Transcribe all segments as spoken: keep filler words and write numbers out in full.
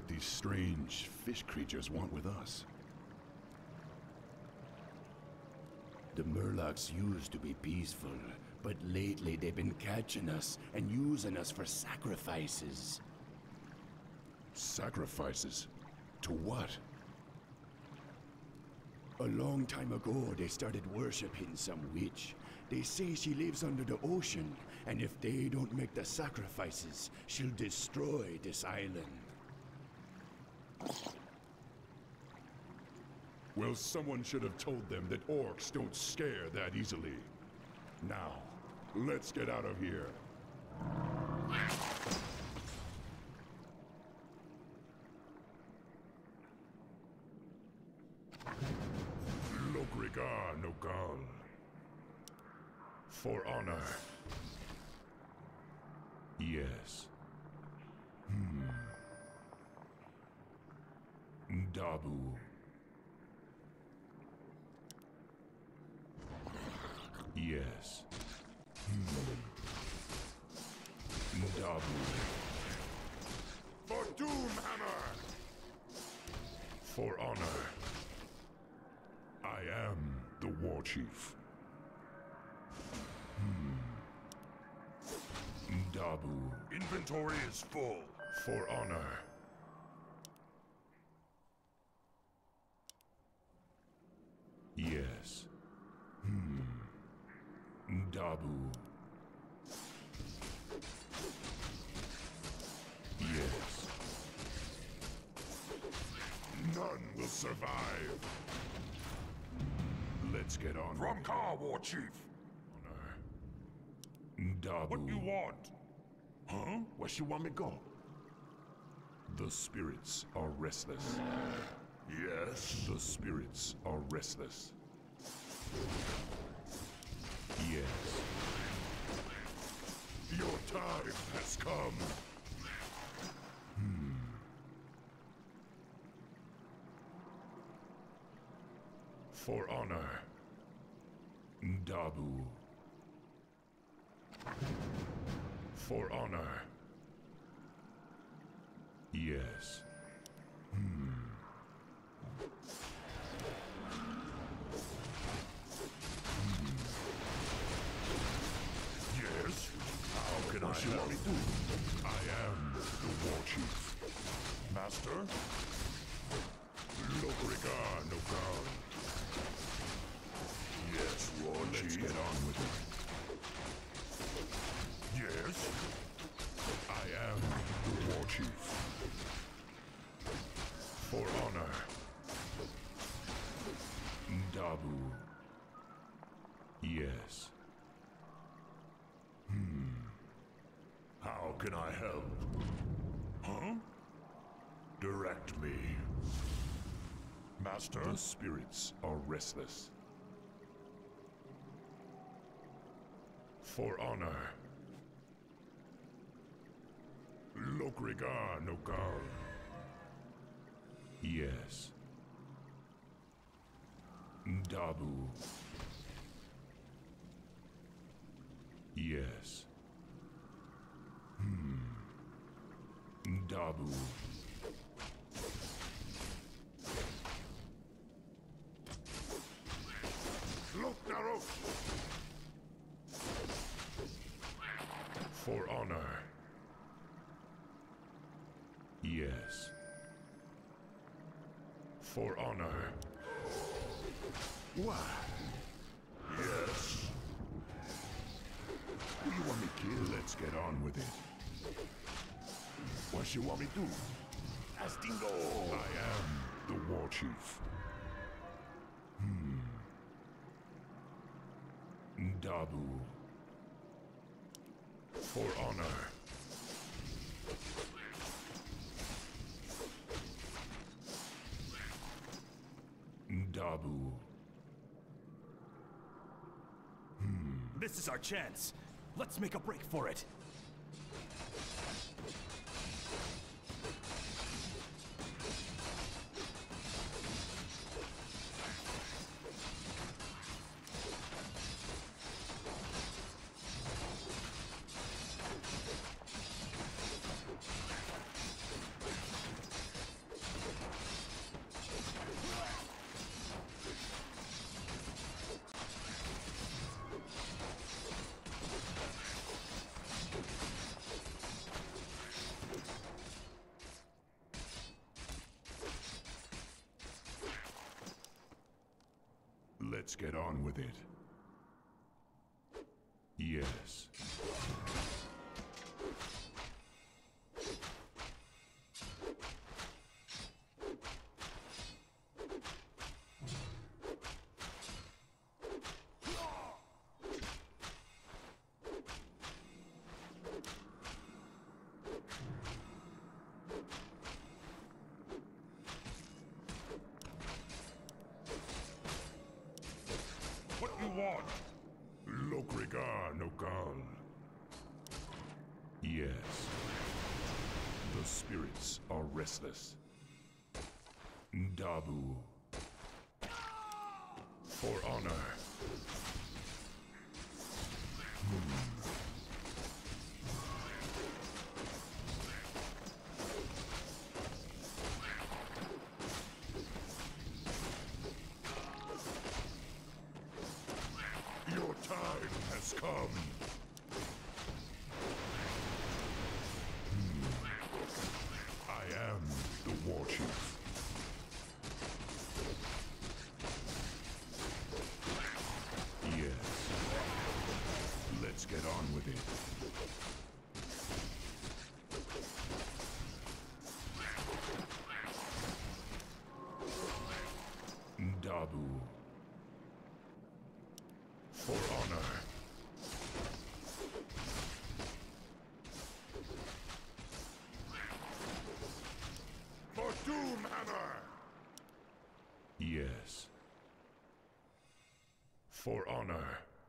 what these strange fish creatures want with us. The Murlocs used to be peaceful, but lately they've been catching us and using us for sacrifices. Sacrifices? To what? A long time ago, they started worshipping some witch. They say she lives under the ocean, and if they don't make the sacrifices, she'll destroy this island. Well, someone should have told them that orcs don't scare that easily. Now, let's get out of here. Lokrigar Nogal. For honor. Yes. Hmm. Dabu. Yes. Hmm. Dabu. For Doomhammer! For honor. I am the war chief. Hmm. Dabu. Inventory is full. For honor. Yes. Hmm. Dabu. Yes. None will survive. Let's get on. From Car, War Chief. Honor. Dabu. What you want? Huh? Where she want me go? The spirits are restless. Yes? The spirits are restless. Yes. Your time has come. Hmm. For honor. Dabu. For honor. Yes. Hmm. Yes? How can What I you help? want me to do? I am the war chief. Master? Lokrigar Nogal. Yes, War Let's Chief. get on with it. Yes? I am the war chief. For honor. Dabu. Yes. How can I help? Huh? Direct me. Master? The spirits are restless. For honor. Lokrigar Nogal. Yes. Dabu. Yes. Hmm. Dabu. Look, Naros! For honor. Yes. For honor. What? Yes? Who you want me to kill? Let's get on with it. What you want me to do? Astingo! I am the war chief. Hmm. Dabu. For honor. Dabu. This is our chance. Let's make a break for it. Let's get on with it. Yes. What you want? Lokrigar Nogal. Yes. The spirits are restless. Dabu. For honor. Your time has come. I am the war chief. Yes. Let's get on with it. Dabu. For honor. For Doomhammer! Yes. For honor.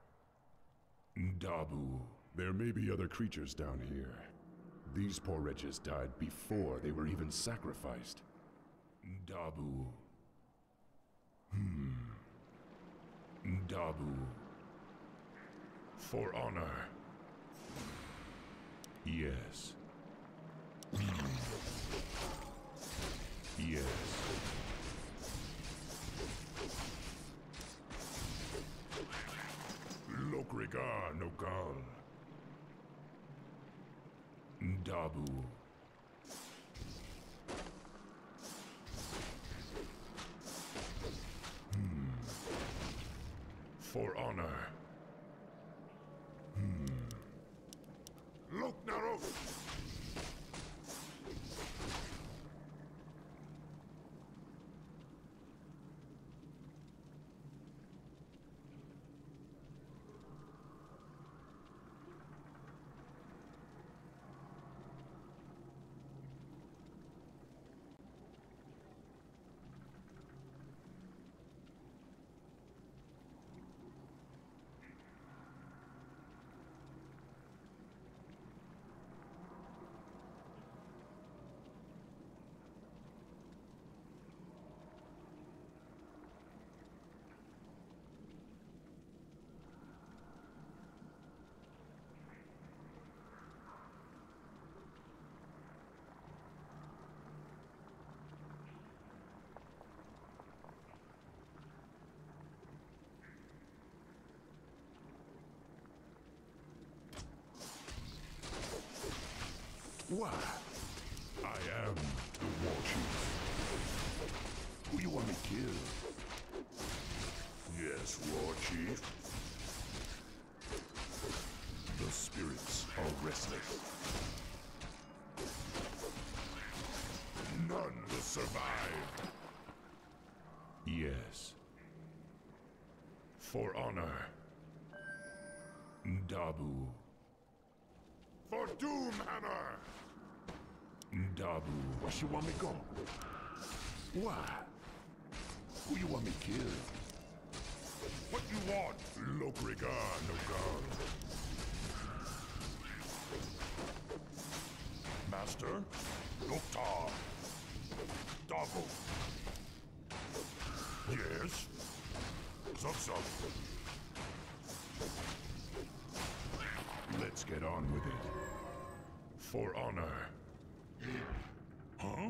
Dabu. There may be other creatures down here. These poor wretches died before they were even sacrificed. Dabu. Hmm. Dabu. For honor. Yes. Hmm. Yes. Lokrigar Nogal. Dabu. Hmm. For honor. Loknarok! Why? I am the war chief. Who you want me to kill? Yes, War Chief. The spirits are restless. None will survive. Yes. For honor. Dabu. For Doomhammer! Dabu. Where you want me go? Why? Who you want me kill? What you want? Lokrigar Nogal. Master? Loktar. Dabu. Yes? Zup zup. Let's get on with it. For honor. Huh?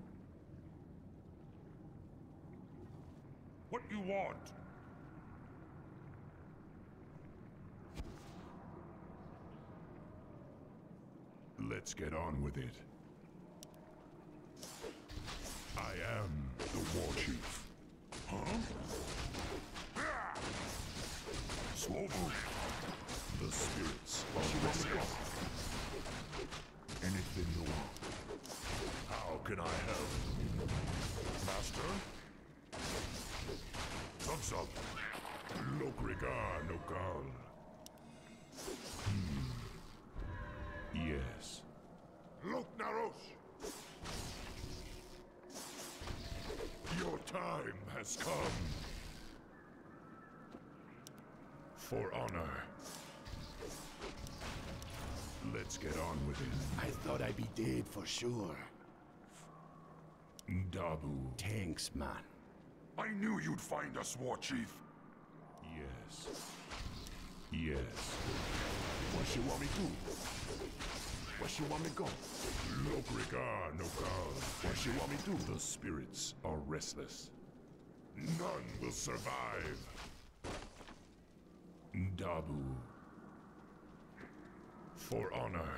What you want? Let's get on with it. I am the war chief. Huh? The spirits are restless. Anything you want. How can I help? Master? Zug-zug. Lokrigar Nokal. Hmm. Yes. Lok Narosh! Your time has come. For honor. Let's get on with it. I thought I'd be dead for sure. Dabu. Thanks, man. I knew you'd find us, War Chief. Yes. Yes. What she want me do? Where she want me go? Lokrigar Nokal. What she want me do? The spirits are restless. None will survive. Dabu. For honor.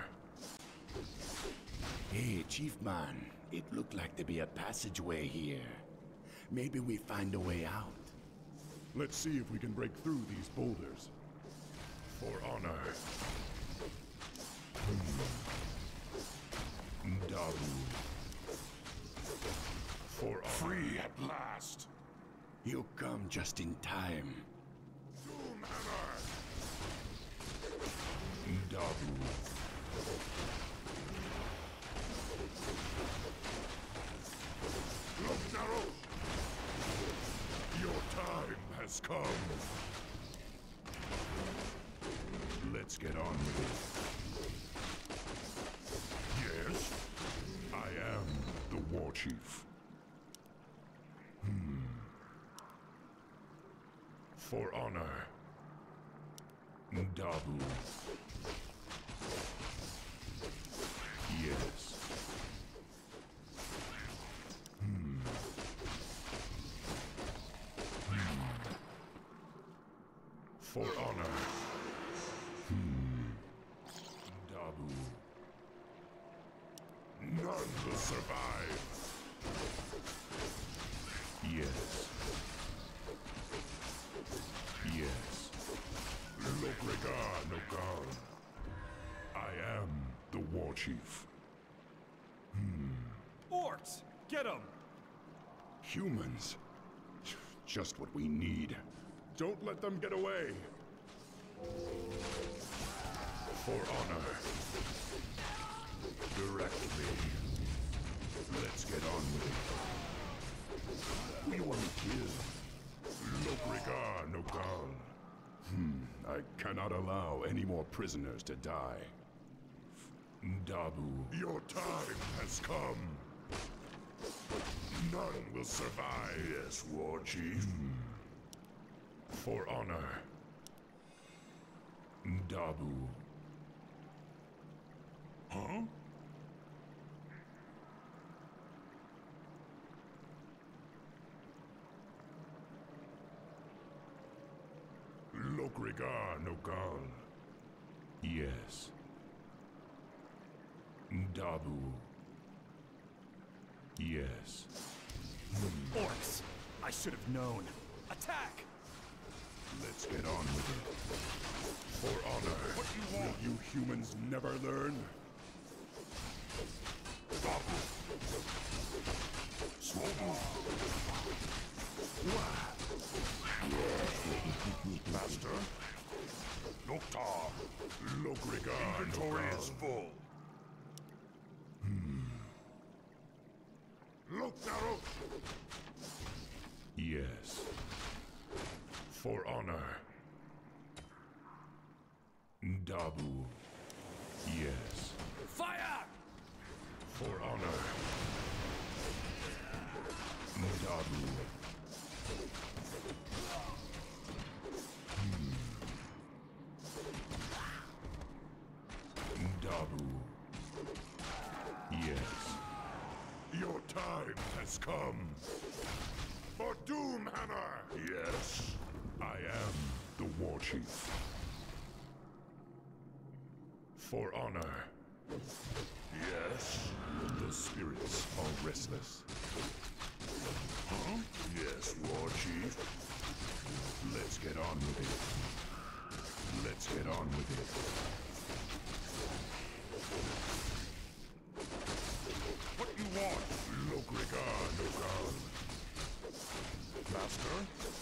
Hey, Chief Man. It looked like there'd be a passageway here. Maybe we find a way out. Let's see if we can break through these boulders. For honor. Dabu. For honor. Free at last! You come just in time. Doomhammer! Dabu. Lok Narosh! Your time has come. Let's get on with it. Yes? I am the War Chief. Hmm. For honor. Dabu. Yes. Hmm. Hmm. For honor. Hmm. Dabu. None will survive. Yes. Yes. Lokrigar Nokal. I am the War Chief. Orcs! Get them! Humans. Just what we need. Don't let them get away. For honor. Direct me. Let's get on with it. Who you want to kill? Lokrigar Nokal. Hmm, I cannot allow any more prisoners to die. Dabu. Your time has come. None will survive. Yes, War Chief. For honor. Dabu. Huh? Lokrigar Nokal. Yes. Dabu. Yes. Orcs! I should have known. Attack! Let's get on with it. For honor. What you want? Will you humans never learn? Dabu! Swobu! Master? Noktar! Lokrigar Inventory Nokal. is full. Hmm. Lok Narosh! Yes. For honor. Dabu. Yes. Fire! For honor. Dabu. Dabu. Yes. Your time has come. For Doomhammer! Yes. I am the War Chief. For honor. Yes? The spirits are restless. Huh? Yes, War Chief. Let's get on with it. Let's get on with it. What you want? Lokrigar Nogal. Master?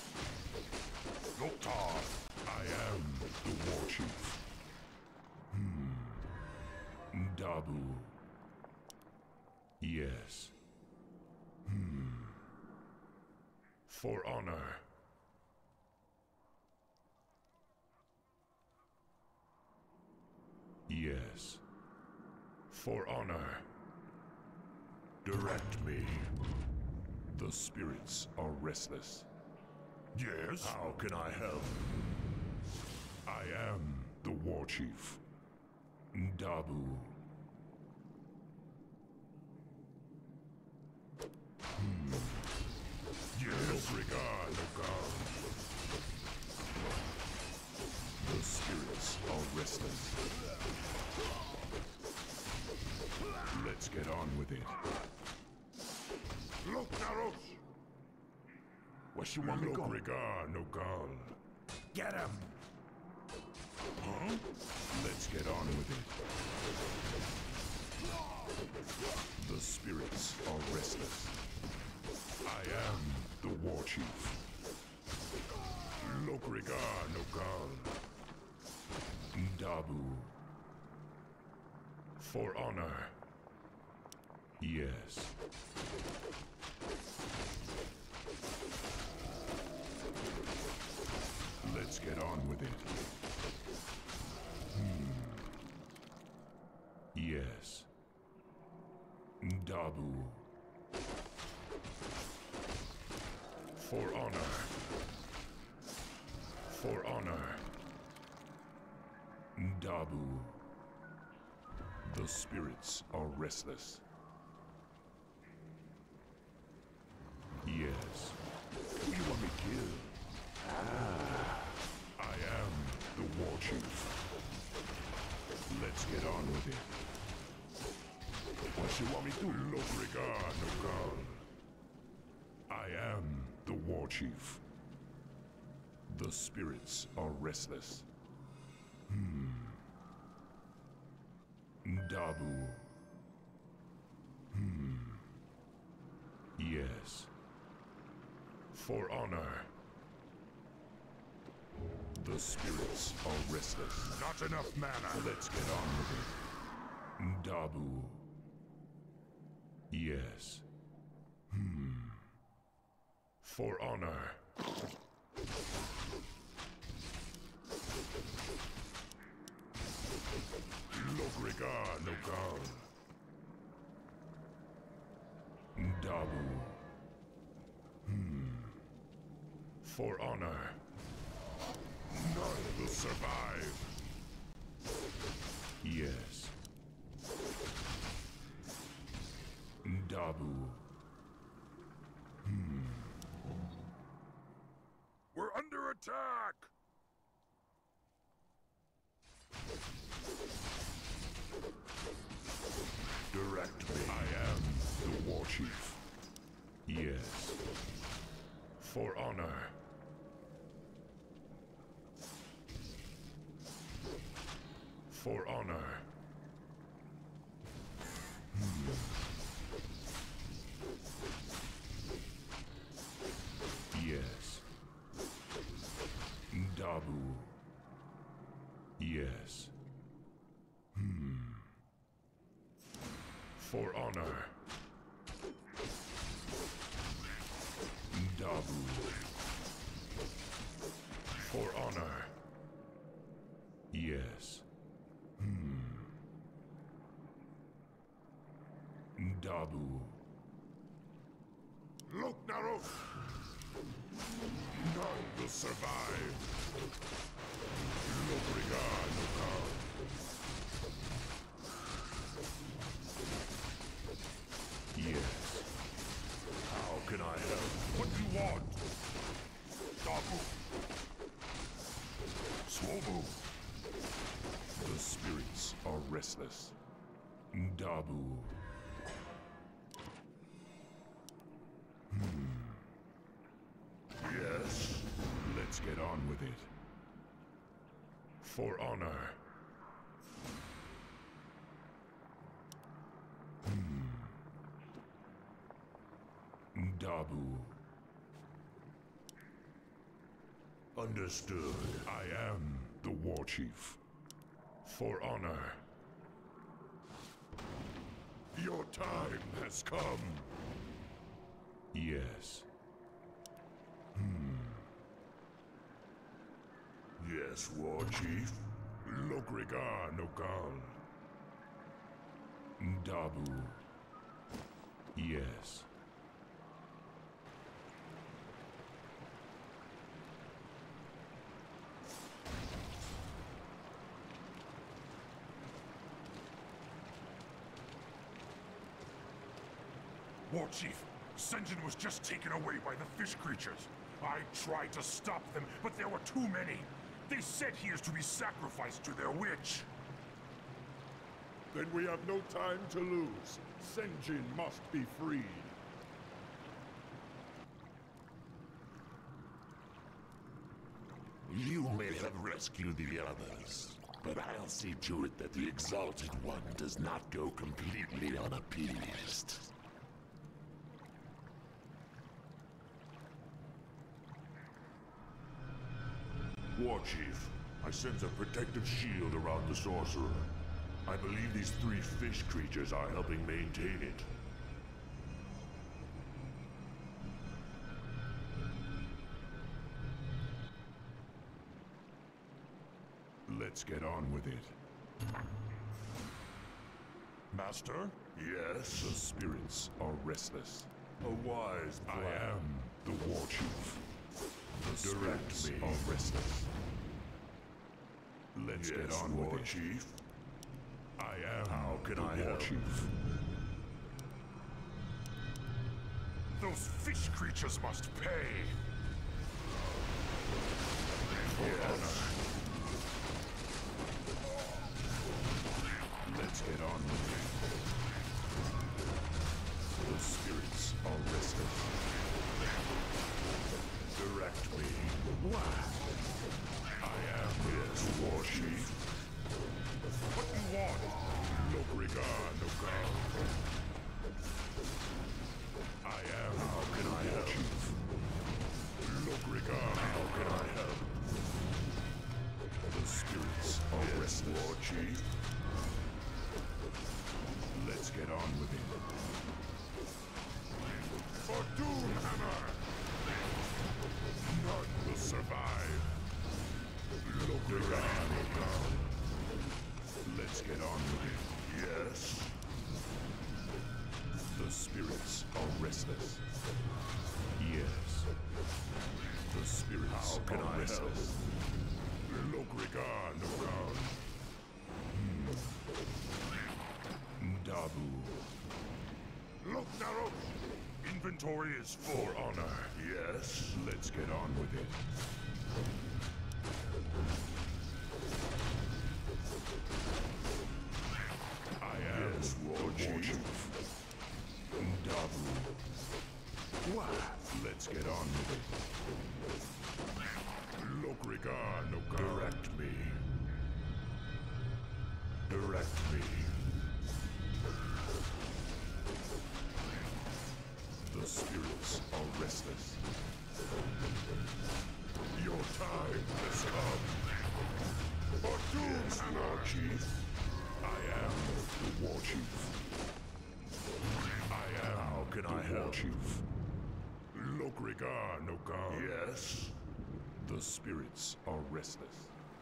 Loktar. I am the war chief. Hmm. Dabu. Yes. Hmm. For honor. Yes. For honor. Direct me. The spirits are restless. Yes? How can I help? I am the war chief. Dabu. Hmm. Yes? Regard, Nogal. The spirits are restless. Let's get on with it. Loknaros! Where you want me to go? Regard, Nogal. Get him! Huh? Let's get on with it. The spirits are restless. I am the war chief. Lokrigar Nogal. Dabu. For honor. Yes. Let's get on with it. Hmm. Yes. Dabu. For honor. For honor. Dabu. The spirits are restless. Yes. Who you want me killed? Ah. I am the war chief. Let's get on with it. What you want me to? Lokrigar Nogal. I am the war chief. The spirits are restless. Hmm. Dabu. Hmm. Yes. For honor. The spirits are restless. Not enough mana. Let's get on with it. Dabu. Yes. Hmm. For honor. Lokrigar Nogal. Dabu. Hmm. For honor. None will survive. Yes. Dabu. Hmm. We're under attack! Direct me. I am the war chief. Yes. For honor. For honor. Hmm. Yes. Dabu. Yes. Hmm. For honor. Dabu. For honor. Yes. Hmm. Dabu. Loknaros! None will survive. Lokrigar Nogal. Yes. How can I help? What you want? Dabu! Swobu! The spirits are restless. Dabu. Hmm. Yes? Let's get on with it. For honor. Hmm. Dabu. Understood. I am the war chief. For honor. Your time has come. Yes. Hmm. Yes, war chief. Lokrigar Nokal. Dabu. Yes. War Chief, Senjin was just taken away by the fish creatures. I tried to stop them, but there were too many. They said he is to be sacrificed to their witch. Then we have no time to lose. Senjin must be freed. You may have rescued the others, but I'll see to it that the Exalted One does not go completely unappeased. War Chief, I sense a protective shield around the sorcerer. I believe these three fish creatures are helping maintain it. Let's get on with it. Master? Yes? The spirits are restless. A wise plan. I am the war chief. The Direct spirits me. are restless. Let's Yes, get on War with it. Chief. I am How can the I war help? chief. Those fish creatures must pay. Yes. Let's get on with it. The spirits are restless. Direct me. What? I am Yes, War Chief. What do you want? Lokrigar Nokal. I am How can I help? chief. Lokrigar How can I help? The spirits are Yes, restless. War Chief. Let's get on with it. For Doomhammer! None will survive. Lokrigar Nokal. Let's get on with it. Yes. The spirits are restless. Yes. The spirits How can are I restless. Lokrigar Nokal. Hmm. Dabu. Look, Narosh. Inventory is full. For honor. Yes. Let's get on with it. I am Yes, the War war Chief. chief. Dabu. What? Let's get on with it. Lokrigar Nokal. Direct me. Direct me. The spirits are restless. Your time has come. For Doomhammer, War Chief. I am the war chief. I am How can the I war help? chief. Lokrigar Nokal. Yes. The spirits are restless.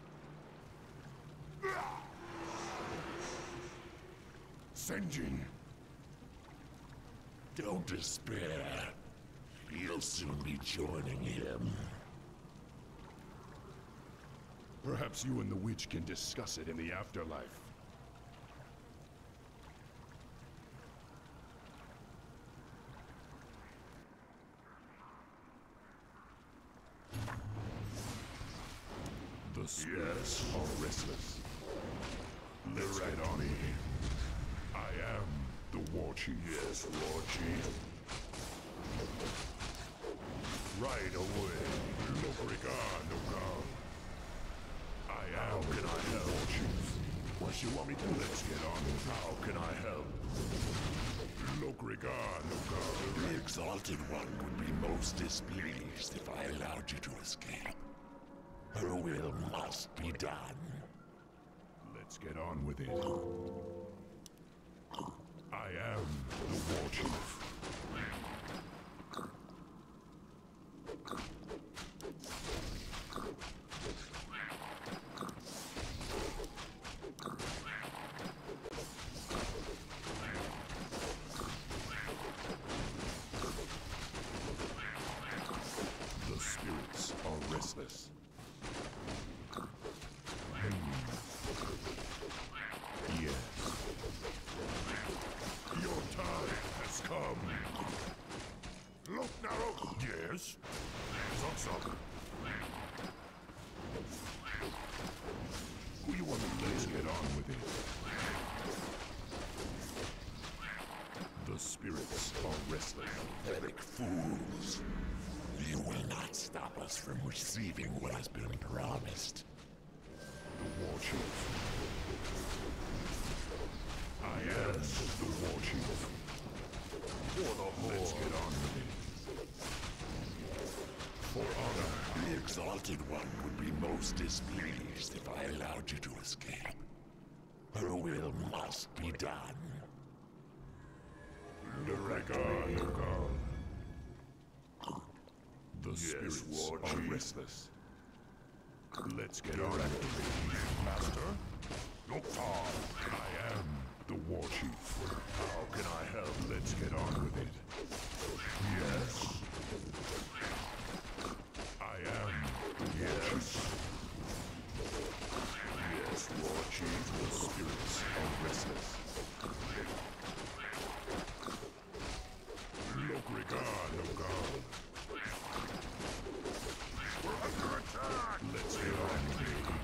Senjin. Don't despair. You'll soon be joining him. Perhaps you and the witch can discuss it in the afterlife. The spirits Yes. are restless. Let's get on it. I am the war chief. Yes, War Chief. Right away. Lokrigar Nokal. I am How can I help? War Chief. What you want me to do? Let's get on. How can I help? Lokrigar, Nogar. The Exalted One would be most displeased if I allowed you to escape. Her will must be done. Let's get on with it. I am the War Chief. The spirits are restless. Yes. Your time has come. Look, Narrow. Yes. Zuck, Zuck. Who you want to let's get on with it? The spirits are restless. Pathetic fools. You will not stop us from receiving what has been promised. The War Chief. I am the War Chief. For the Horde. Let's get on with it. For honor. The Exalted One would be most displeased if I allowed you to escape. Her will must be done. Lokrigar, Nogar. The spirits War are Chief. restless. Let's get on with it. Master? Loktar. I am the War Chief. How can I help? Let's get on with it. Yes. I am the War Chief. Yes, War Chief. The spirits are restless. Lokrigar, Nogar. We're under attack! Let's get on with it.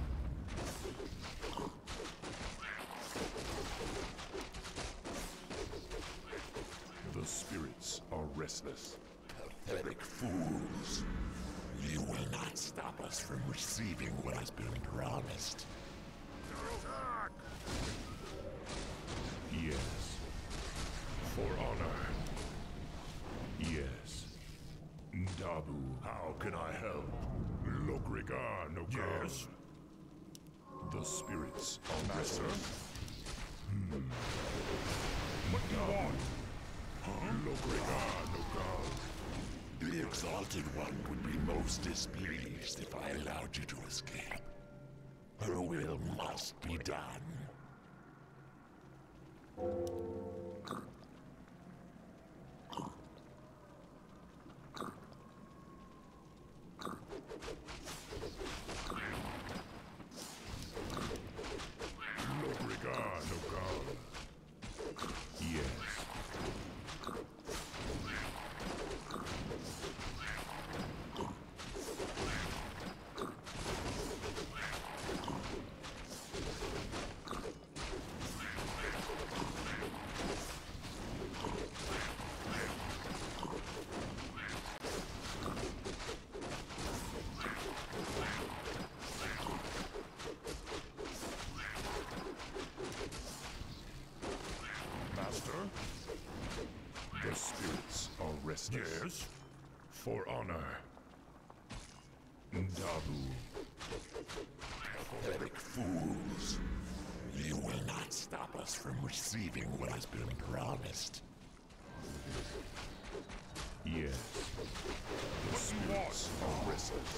The spirits are restless. Pathetic fools. You will not stop us from receiving what has been promised. Attack! Yes. For honor. Yes. Dabu. How can I help? Lokrigar, Nogar. Yes. The spirits are Master. Hmm. What do you want? Huh? Lokrigar, Nogar. The Exalted One would be most displeased if I allowed you to escape. Her will must be done. Lokrigar, Nogar. Yes. The spirits are restless. Yes. For honor. Dabu. Pathetic fools. You will not stop us from receiving what has been promised. Yes. The spirits are restless.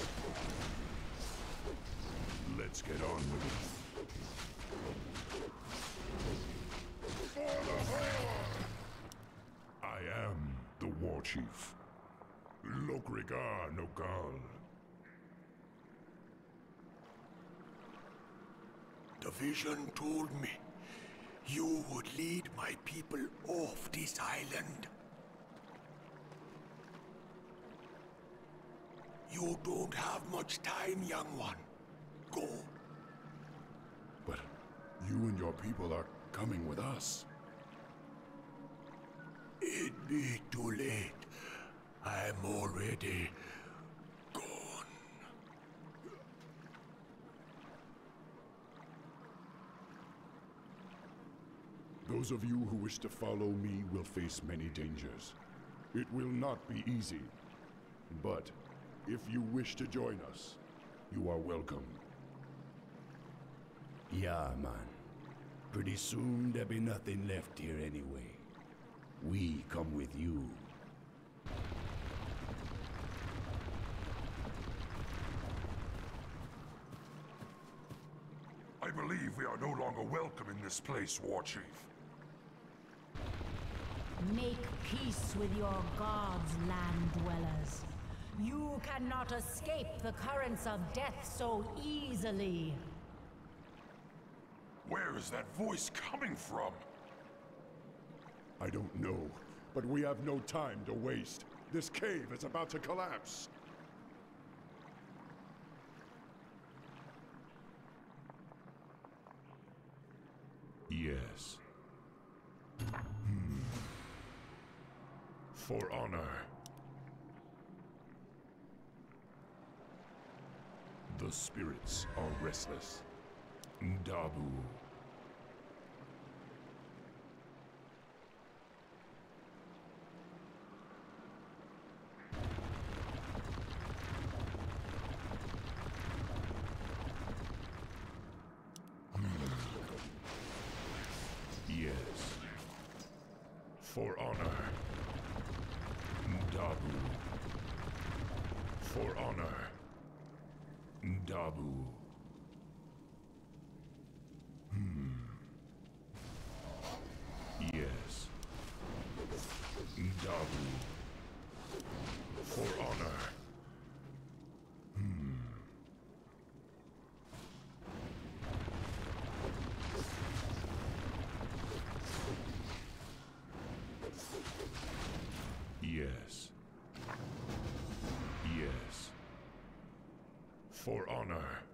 Let's get on with it. For the Horde! I am the War Chief. Lokrigar, Nogal. The vision told me you would lead my people off this island. You don't have much time, young one. Go. But you and your people are coming with us. It'd be too late. I'm already gone. Those of you who wish to follow me will face many dangers. It will not be easy. But if you wish to join us, you are welcome. Yeah, man. Pretty soon there'll be nothing left here anyway. We come with you. I believe we are no longer welcome in this place, War Chief. Make peace with your gods, land dwellers. You cannot escape the currents of death so easily. Where is that voice coming from? I don't know, but we have no time to waste. This cave is about to collapse. Yes. Hmm. For honor. The spirits are restless. Dabu. Yes. For honor. Dabu. For honor. Dabu. Hmm. Yes. Dabu. For honor. Hmm. Yes. Yes. For honor.